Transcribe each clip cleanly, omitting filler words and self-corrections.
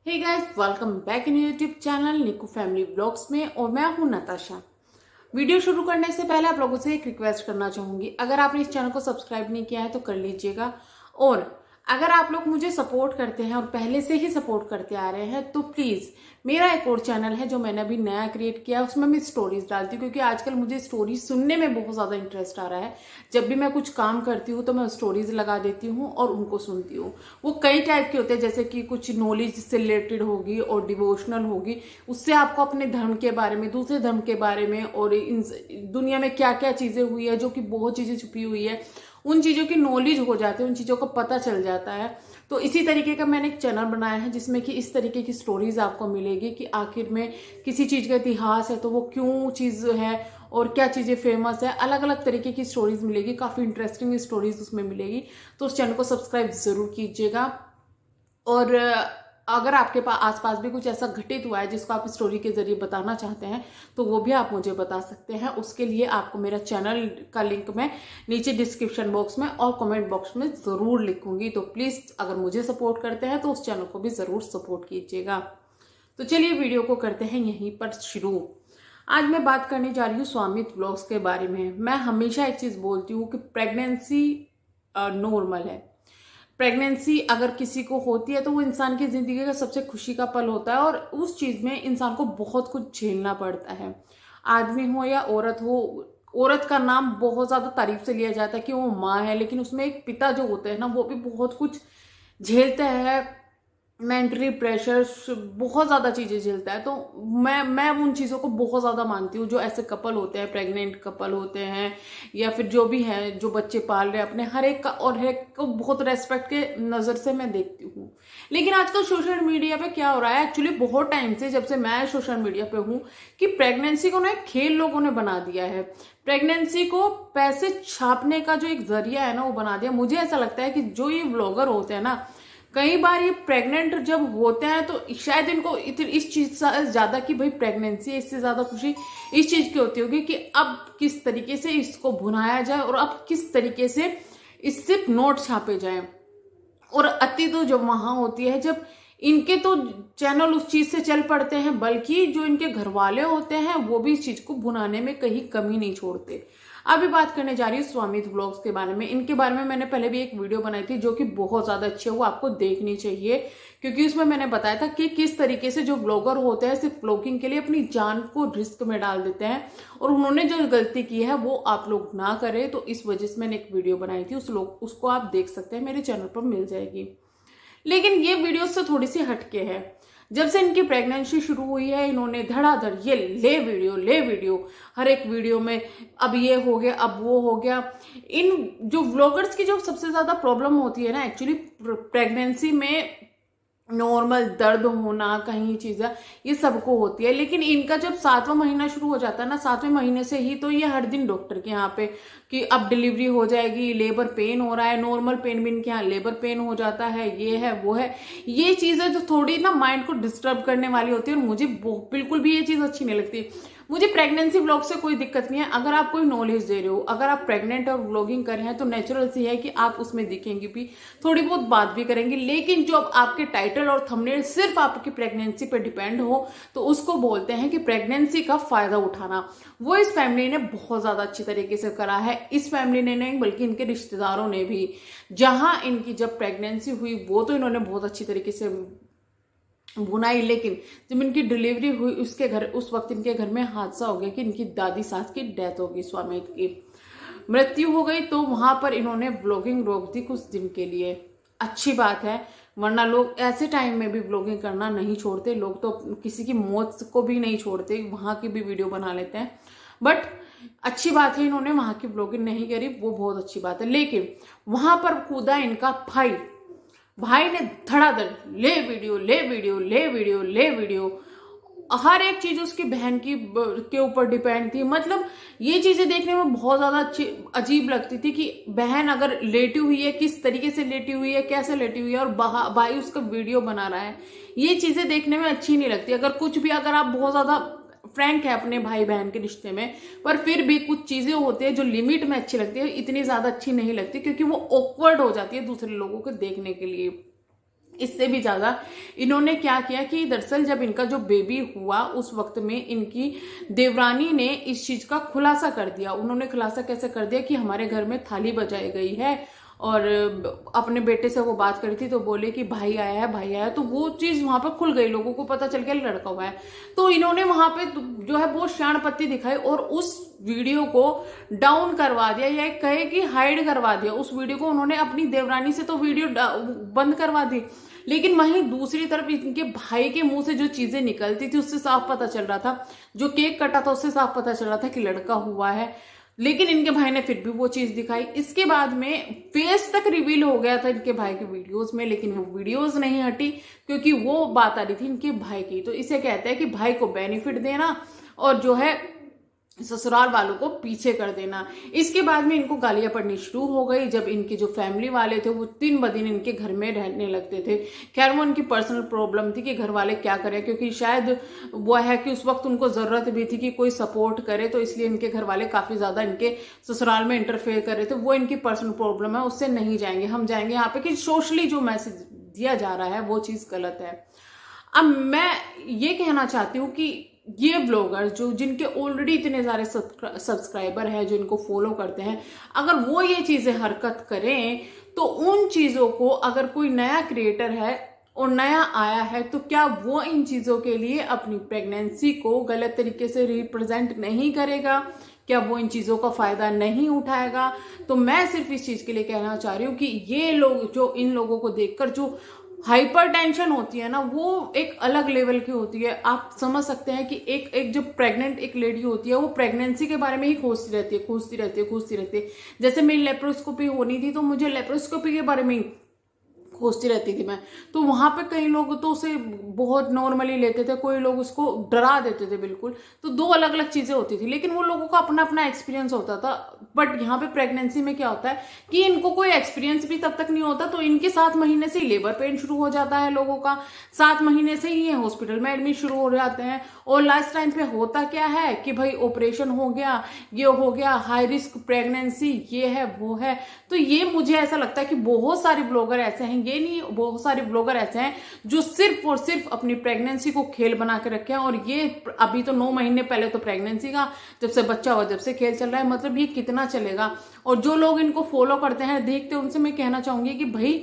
Hey guys, welcome back in YouTube channel Niku family blogs में। और मैं हूं नताशा। वीडियो शुरू करने से पहले आप लोगों से एक रिक्वेस्ट करना चाहूंगी, अगर आपने इस चैनल को सब्सक्राइब नहीं किया है तो कर लीजिएगा। और अगर आप लोग मुझे सपोर्ट करते हैं और पहले से ही सपोर्ट करते आ रहे हैं तो प्लीज मेरा एक और चैनल है जो मैंने अभी नया क्रिएट किया है, उसमें मैं स्टोरीज डालती हूँ क्योंकि आजकल मुझे स्टोरीज सुनने में बहुत ज्यादा इंटरेस्ट आ रहा है। जब भी मैं कुछ काम करती हूँ तो मैं स्टोरीज लगा देती हूँ और उनको सुनती हूँ। वो कई टाइप के होते हैं, जैसे कि कुछ नॉलेज से रिलेटेड होगी और डिवोशनल होगी, उससे आपको अपने धर्म के बारे में, दूसरे धर्म के बारे में और इन दुनिया में क्या क्या चीजें हुई है, जो कि बहुत चीजें छुपी हुई है, उन चीजों की नॉलेज हो जाती है, उन चीजों का पता चल जाता है। तो इसी तरीके का मैंने एक चैनल बनाया है जिसमें कि इस तरीके की स्टोरीज आपको मिलेगी कि आखिर में किसी चीज का इतिहास है तो वो क्यों चीज है और क्या चीजें फेमस है, अलग अलग तरीके की स्टोरीज मिलेगी, काफी इंटरेस्टिंग स्टोरीज उसमें मिलेगी। तो उस चैनल को सब्सक्राइब जरूर कीजिएगा। और अगर आपके पास आसपास भी कुछ ऐसा घटित हुआ है जिसको आप स्टोरी के जरिए बताना चाहते हैं तो वो भी आप मुझे बता सकते हैं। उसके लिए आपको मेरा चैनल का लिंक मैं नीचे डिस्क्रिप्शन बॉक्स में और कमेंट बॉक्स में जरूर लिखूंगी। तो प्लीज अगर मुझे सपोर्ट करते हैं तो उस चैनल को भी जरूर सपोर्ट कीजिएगा। तो चलिए वीडियो को करते हैं यहीं पर शुरू। आज मैं बात करने जा रही हूँ स्वामित्व व्लॉग्स के बारे में। मैं हमेशा एक चीज बोलती हूँ कि प्रेगनेंसी नॉर्मल है। प्रेगनेंसी अगर किसी को होती है तो वो इंसान की जिंदगी का सबसे खुशी का पल होता है और उस चीज में इंसान को बहुत कुछ झेलना पड़ता है। आदमी हो या औरत हो, औरत का नाम बहुत ज्यादा तारीफ से लिया जाता है कि वो माँ है, लेकिन उसमें एक पिता जो होते हैं ना वो भी बहुत कुछ झेलते हैं, मेंटली प्रेशर, बहुत ज्यादा चीजें झेलता है। तो मैं उन चीजों को बहुत ज्यादा मानती हूँ। जो ऐसे कपल होते हैं, प्रेग्नेंट कपल होते हैं या फिर जो भी है जो बच्चे पाल रहे हैं अपने, हर एक का और हर एक को बहुत रेस्पेक्ट के नजर से मैं देखती हूँ। लेकिन आजकल सोशल मीडिया पे क्या हो रहा है, एक्चुअली बहुत टाइम से जब से मैं सोशल मीडिया पे हूँ, कि प्रेगनेंसी को ना एक खेल लोगों ने बना दिया है। प्रेगनेंसी को पैसे छापने का जो एक जरिया है ना वो बना दिया। मुझे ऐसा लगता है कि जो ये व्लॉगर होते हैं ना, कई बार ये प्रेग्नेंट जब होते हैं तो शायद इनको इस चीज से ज्यादा कि भाई प्रेगनेंसी है, इससे ज्यादा खुशी इस चीज की होती होगी कि अब किस तरीके से इसको भुनाया जाए और अब किस तरीके से इससे नोट छापे जाए। और अति तो जब वहां होती है जब इनके तो चैनल उस चीज से चल पड़ते हैं, बल्कि जो इनके घर वाले होते हैं वो भी इस चीज को भुनाने में कहीं कमी नहीं छोड़ते। अभी बात करने जा रही हूँ स्वामित्व व्लॉग्स के बारे में। इनके बारे में मैंने पहले भी एक वीडियो बनाई थी जो कि बहुत ज्यादा अच्छी है, वो आपको देखनी चाहिए क्योंकि उसमें मैंने बताया था कि किस तरीके से जो व्लॉगर होते हैं सिर्फ व्लॉगिंग के लिए अपनी जान को रिस्क में डाल देते हैं और उन्होंने जो गलती की है वो आप लोग ना करें। तो इस वजह से मैंने एक वीडियो बनाई थी, उसको आप देख सकते हैं, मेरे चैनल पर मिल जाएगी। लेकिन ये वीडियो से थोड़ी सी हटके है। जब से इनकी प्रेगनेंसी शुरू हुई है इन्होंने धड़ाधड़ ये ले वीडियो हर एक वीडियो में, अब ये हो गया अब वो हो गया। इन जो व्लॉगर्स की जो सबसे ज्यादा प्रॉब्लम होती है ना, एक्चुअली प्रेगनेंसी में नॉर्मल दर्द होना कहीं चीजें ये सबको होती है, लेकिन इनका जब 7वां महीना शुरू हो जाता है ना, 7वें महीने से ही तो ये हर दिन डॉक्टर के यहाँ पे कि अब डिलीवरी हो जाएगी, लेबर पेन हो रहा है, नॉर्मल पेन भी इनके यहाँ लेबर पेन हो जाता है, ये है वो है। ये चीजें जो थोड़ी ना माइंड को डिस्टर्ब करने वाली होती है और मुझे बिल्कुल भी ये चीज अच्छी नहीं लगती। मुझे प्रेगनेंसी व्लॉग से कोई दिक्कत नहीं है, अगर आप कोई नॉलेज दे रहे हो, अगर आप प्रेग्नेंट और व्लॉगिंग कर रहे हैं तो नेचुरल सी है कि आप उसमें दिखेंगे भी, थोड़ी बहुत बात भी करेंगे। लेकिन जो आपके टाइटल और थंबनेल सिर्फ आपकी प्रेगनेंसी पर डिपेंड हो तो उसको बोलते हैं कि प्रेगनेंसी का फायदा उठाना। वो इस फैमिली ने बहुत ज्यादा अच्छी तरीके से करा है। इस फैमिली ने नहीं बल्कि इनके रिश्तेदारों ने भी, जहां इनकी जब प्रेगनेंसी हुई वो तो इन्होंने बहुत अच्छी तरीके से बुनाई, लेकिन जब इनकी डिलीवरी हुई उसके घर उस वक्त इनके घर में हादसा हो गया कि इनकी दादी सास की डेथ हो गई, स्वामित्व की मृत्यु हो गई। तो वहां पर इन्होंने व्लॉगिंग रोक दी कुछ दिन के लिए। अच्छी बात है, वरना लोग ऐसे टाइम में भी व्लॉगिंग करना नहीं छोड़ते। लोग तो किसी की मौत को भी नहीं छोड़ते, वहां की भी वीडियो बना लेते हैं। बट अच्छी बात है इन्होंने वहां की व्लॉगिंग नहीं करी, वो बहुत अच्छी बात है। लेकिन वहां पर कूदा इनका भाई ने धड़ाधड़ ले वीडियो, हर एक चीज उसकी बहन की के ऊपर डिपेंड थी। मतलब ये चीजें देखने में बहुत ज्यादा अच्छी अजीब लगती थी कि बहन अगर लेटी हुई है, किस तरीके से लेटी हुई है, कैसे लेटी हुई है, और भाई उसका वीडियो बना रहा है। ये चीजें देखने में अच्छी नहीं लगती। अगर आप बहुत ज्यादा फ्रैंक है अपने भाई बहन के रिश्ते में, पर फिर भी कुछ चीजें होती है जो लिमिट में अच्छी लगती है, इतनी ज्यादा अच्छी नहीं लगती क्योंकि वो ऑकवर्ड हो जाती है दूसरे लोगों को देखने के लिए। इससे भी ज्यादा इन्होंने क्या किया कि दरअसल जब इनका जो बेबी हुआ उस वक्त में इनकी देवरानी ने इस चीज का खुलासा कर दिया। उन्होंने खुलासा कैसे कर दिया कि हमारे घर में थाली बजाई गई है, और अपने बेटे से वो बात करी थी तो बोले कि भाई आया है, भाई आया है। तो वो चीज वहां पर खुल गई, लोगों को पता चल गया लड़का हुआ है। तो इन्होंने वहां पे जो है वो शाणपत्ती दिखाई और उस वीडियो को डाउन करवा दिया, या कहे कि हाइड करवा दिया। उस वीडियो को उन्होंने अपनी देवरानी से तो वीडियो बंद करवा दी, लेकिन वहीं दूसरी तरफ इनके भाई के मुंह से जो चीजें निकलती थी उससे साफ पता चल रहा था, जो केक कटा था उससे साफ पता चल रहा था कि लड़का हुआ है। लेकिन इनके भाई ने फिर भी वो चीज दिखाई। इसके बाद में फेस तक रिवील हो गया था इनके भाई के वीडियोस में, लेकिन वो वीडियोस नहीं हटी क्योंकि वो बात आ रही थी इनके भाई की। तो इसे कहते हैं कि भाई को बेनिफिट देना और जो है ससुराल वालों को पीछे कर देना। इसके बाद में इनको गालियां पड़नी शुरू हो गई जब इनके जो फैमिली वाले थे वो दिन ब दिन इनके घर में रहने लगते थे। खैर वो इनकी पर्सनल प्रॉब्लम थी कि घर वाले क्या करें, क्योंकि शायद वो है कि उस वक्त उनको जरूरत भी थी कि कोई सपोर्ट करे, तो इसलिए इनके घर वाले काफी ज्यादा इनके ससुराल में इंटरफेयर कर रहे थे। वो इनकी पर्सनल प्रॉब्लम है, उससे नहीं जाएंगे। हम जाएंगे यहाँ पे कि सोशली जो मैसेज दिया जा रहा है वो चीज गलत है। अब मैं ये कहना चाहती हूँ कि ये ब्लॉगर जो जिनके ऑलरेडी इतने सारे सब्सक्राइबर हैं, जो इनको फॉलो करते हैं, अगर वो ये चीजें हरकत करें तो उन चीजों को अगर कोई नया क्रिएटर है और नया आया है तो क्या वो इन चीजों के लिए अपनी प्रेगनेंसी को गलत तरीके से रिप्रेजेंट नहीं करेगा? क्या वो इन चीजों का फायदा नहीं उठाएगा? तो मैं सिर्फ इस चीज के लिए कहना चाह रही हूँ कि ये लोग जो इन लोगों को देखकर जो हाइपर टेंशन होती है ना, वो एक अलग लेवल की होती है। आप समझ सकते हैं कि एक जो प्रेग्नेंट एक लेडी होती है वो प्रेगनेंसी के बारे में ही खोजती रहती है। जैसे मेरी लेप्रोस्कोपी होनी थी तो मुझे लेप्रोस्कोपी के बारे में ही खोजती रहती थी मैं। तो वहां पे कई लोग तो उसे बहुत नॉर्मली लेते थे, कोई लोग उसको डरा देते थे बिल्कुल। तो दो अलग अलग चीजें होती थी, लेकिन वो लोगों का अपना अपना एक्सपीरियंस होता था। बट यहाँ पे प्रेगनेंसी में क्या होता है कि इनको कोई एक्सपीरियंस भी तब तक नहीं होता, तो इनके 7 महीने से लेबर पेन शुरू हो जाता है लोगों का। 7 महीने से ही ये हॉस्पिटल में एडमिट शुरू हो जाते हैं। और लास्ट टाइम पे होता क्या है कि भाई ऑपरेशन हो गया, ये हो गया, हाई रिस्क प्रेगनेंसी, ये है वो है। तो ये मुझे ऐसा लगता है कि बहुत सारे ब्लॉगर ऐसे हैं, ये नहीं बहुत सारे ब्लॉगर ऐसे हैं जो सिर्फ और सिर्फ अपनी प्रेगनेंसी को खेल बना के रखे हैं। और ये अभी तो 9 महीने पहले तो प्रेगनेंसी का जब से बच्चा हुआ जब से खेल चल रहा है, मतलब ये कितना चलेगा। और जो लोग इनको फॉलो करते हैं देखते हैं, उनसे मैं कहना चाहूंगी कि भाई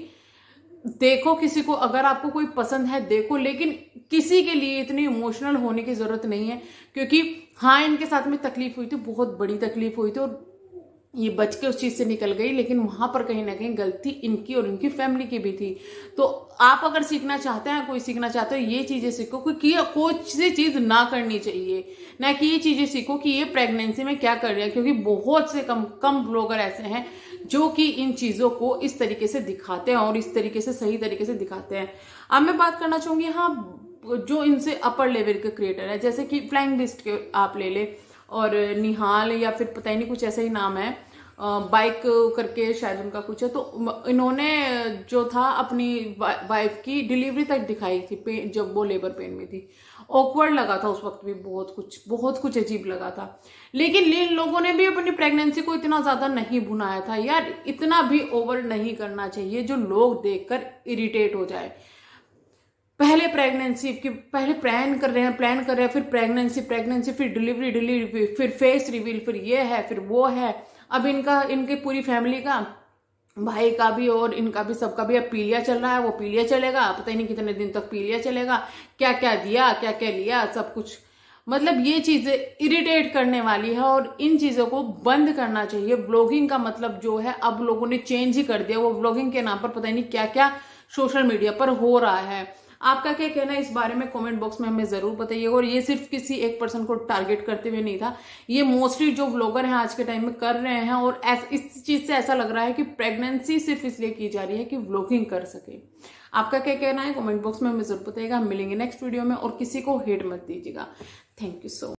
देखो, किसी को अगर आपको कोई पसंद है देखो, लेकिन किसी के लिए इतनी इमोशनल होने की जरूरत नहीं है। क्योंकि हाँ, इनके साथ में तकलीफ हुई थी, बहुत बड़ी तकलीफ हुई थी और ये बच के उस चीज से निकल गई, लेकिन वहां पर कहीं ना कहीं गलती इनकी और इनकी फैमिली की भी थी। तो आप अगर सीखना चाहते हैं, कोई सीखना चाहते हो, ये चीजें सीखो कि कोई सी चीज ना करनी चाहिए, ना कि ये चीजें सीखो कि ये प्रेगनेंसी में क्या कर रही है। क्योंकि बहुत से कम ब्लॉगर ऐसे हैं जो कि इन चीजों को इस तरीके से दिखाते हैं और इस तरीके से सही तरीके से दिखाते हैं। अब मैं बात करना चाहूंगी हाँ, जो इनसे अपर लेवल के क्रिएटर है, जैसे कि फ्लाइंग बिस्ट के आप ले ले, और निहाल या फिर पता ही नहीं कुछ ऐसा ही नाम है, बाइक करके शायद उनका कुछ है। तो इन्होंने जो था अपनी वाइफ की डिलीवरी तक दिखाई थी जब वो लेबर पेन में थी। ऑकवर्ड लगा था उस वक्त भी, बहुत कुछ अजीब लगा था। लेकिन इन लोगों ने भी अपनी प्रेगनेंसी को इतना ज्यादा नहीं भुनाया था यार, इतना भी ओवर नहीं करना चाहिए जो लोग देखकर इरिटेट हो जाए। पहले प्रेगनेंसी की पहले प्लान कर रहे हैं, फिर प्रेगनेंसी, फिर डिलीवरी, फिर फेस रिवील, फिर ये है, फिर वो है। अब इनके पूरी फैमिली का, भाई का भी और इनका भी, सबका भी अब पीलिया चल रहा है। वो पीलिया चलेगा, पता ही नहीं कितने दिन तक पीलिया चलेगा, क्या क्या दिया, क्या क्या लिया, सब कुछ। मतलब ये चीजें इरिटेट करने वाली है और इन चीजों को बंद करना चाहिए। ब्लॉगिंग का मतलब जो है अब लोगों ने चेंज ही कर दिया। वो ब्लॉगिंग के नाम पर पता ही नहीं क्या क्या सोशल मीडिया पर हो रहा है। आपका क्या कहना है इस बारे में कमेंट बॉक्स में हमें जरूर बताइएगा। और ये सिर्फ किसी एक पर्सन को टारगेट करते हुए नहीं था, ये मोस्टली जो व्लॉगर हैं आज के टाइम में कर रहे हैं। और इस चीज से ऐसा लग रहा है कि प्रेगनेंसी सिर्फ इसलिए की जा रही है कि व्लॉगिंग कर सके। आपका क्या कहना है कमेंट बॉक्स में हमें जरूर बताइएगा। हम मिलेंगे नेक्स्ट वीडियो में, और किसी को हेट मत दीजिएगा। Thank you so much.